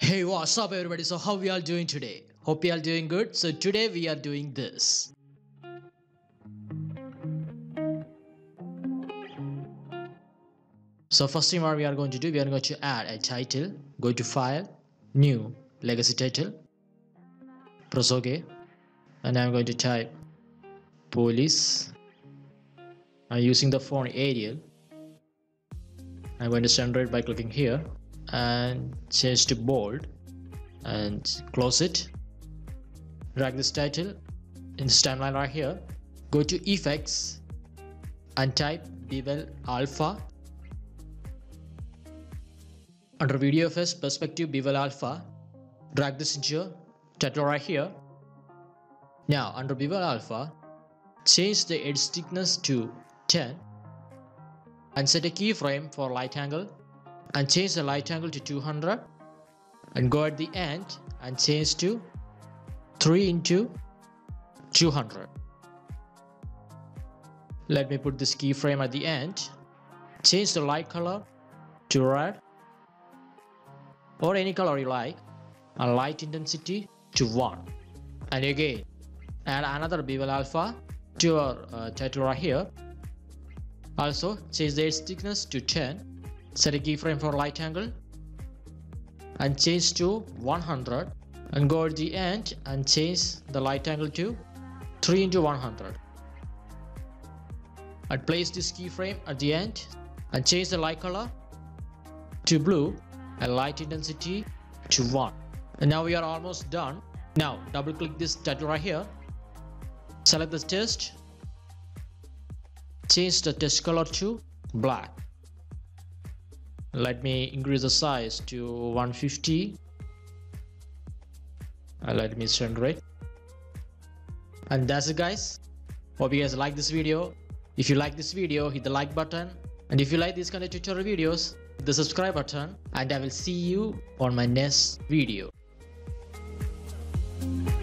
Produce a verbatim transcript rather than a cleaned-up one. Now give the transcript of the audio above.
Hey, what's up everybody? So how we all doing today? Hope you all doing good. So today we are doing this. So first thing what we are going to do, we are going to add a title. Go to File, New, Legacy Title. Press OK. And I'm going to type Police. I'm using the font Arial. I'm going to center it by clicking here and change to bold and close it. Drag this title in this timeline right here. Go to Effects and type Bevel Alpha. Under Video Effects, Perspective, Bevel Alpha. Drag this into your title right here. Now under Bevel Alpha, change the edge thickness to ten and set a keyframe for light angle and change the light angle to two hundred and go at the end and change to three into two hundred. Let me put this keyframe at the end. Change the light color to red or any color you like and light intensity to one. And again add another Bevel Alpha to your uh, title right here. Also change the edge thickness to ten. Set a keyframe for light angle and change to one hundred and go at the end and change the light angle to three into one hundred. And place this keyframe at the end and change the light color to blue and light intensity to one. And now we are almost done. Now double click this title right here. Select the text. Change the text color to black. Let me increase the size to one fifty. Uh, let me center it. And that's it, guys. Hope you guys like this video. If you like this video, hit the like button. And if you like these kind of tutorial videos, hit the subscribe button. And I will see you on my next video.